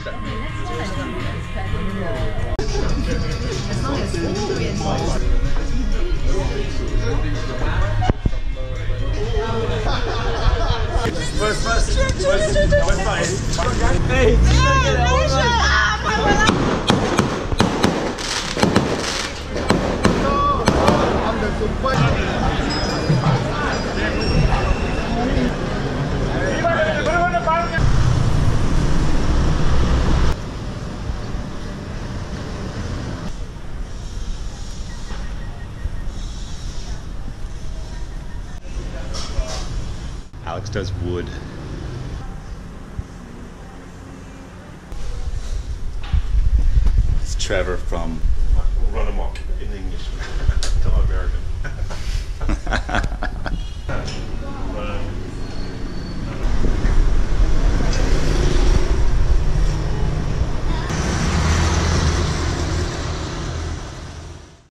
Alex does wood. It's Trevor from Run Amok in English. Tell American.